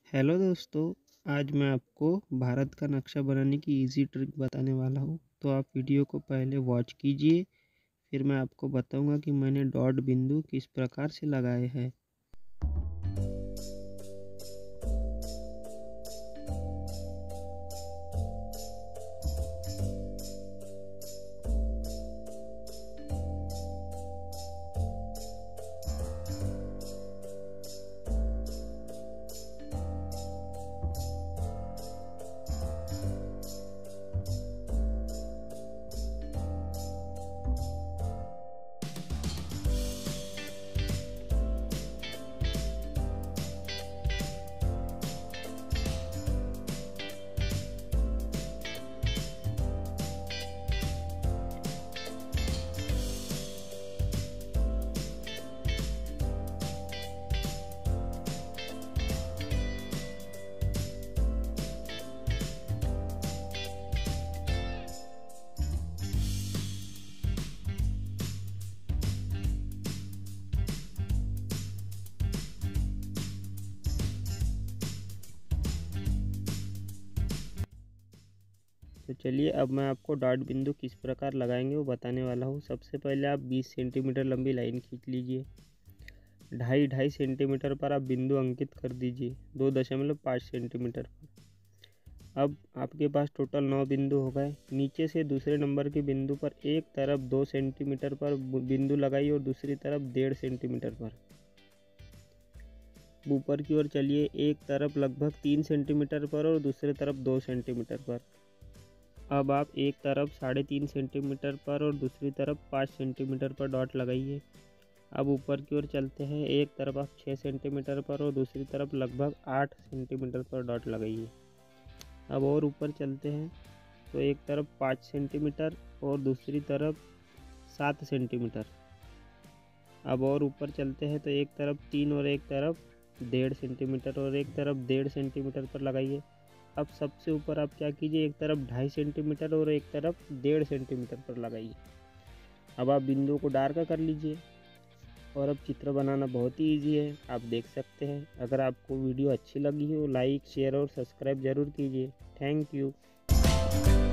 Hello दोस्तों। आज मैं आपको भारत का नक्शा बनाने की इजी ट्रिक बताने वाला हूँ। तो आप वीडियो को पहले वॉच कीजिए, फिर मैं आपको बताऊँगा कि मैंने डॉट बिंदु किस प्रकार से लगाए हैं। तो चलिए अब मैं आपको डॉट बिंदु किस प्रकार लगाएंगे वो बताने वाला हूँ। सबसे पहले आप 20 सेंटीमीटर लंबी लाइन खींच लीजिए। 2.5 सेंटीमीटर पर आप बिंदु अंकित कर दीजिए 2.5 सेंटीमीटर पर। अब आपके पास टोटल 9 बिंदु हो गए। नीचे से दूसरे नंबर के बिंदु पर एक तरफ 2 सेंटीमीटर पर बिंदु लगाइए और दूसरी तरफ 1.5 सेंटीमीटर पर। ऊपर की ओर चलिए, एक तरफ लगभग 3 सेंटीमीटर पर और दूसरी तरफ 2 सेंटीमीटर पर। अब आप एक तरफ 3.5 सेंटीमीटर पर और दूसरी तरफ 5 सेंटीमीटर पर डॉट लगाइए। अब ऊपर की ओर चलते हैं, एक तरफ आप 6 सेंटीमीटर पर और दूसरी तरफ लगभग 8 सेंटीमीटर पर डॉट लगाइए। अब और ऊपर चलते हैं तो एक तरफ 5 सेंटीमीटर और दूसरी तरफ 7 सेंटीमीटर। अब और ऊपर चलते हैं तो एक तरफ 3 और एक तरफ 1.5 सेंटीमीटर और एक तरफ 1.5 सेंटीमीटर पर लगाइए। अब सबसे ऊपर आप क्या कीजिए, एक तरफ 2.5 सेंटीमीटर और एक तरफ 1.5 सेंटीमीटर पर लगाइए। अब आप बिंदु को डार्क कर लीजिए और अब चित्र बनाना बहुत ही इजी है, आप देख सकते हैं। अगर आपको वीडियो अच्छी लगी हो, लाइक शेयर और सब्सक्राइब ज़रूर कीजिए। Thank you.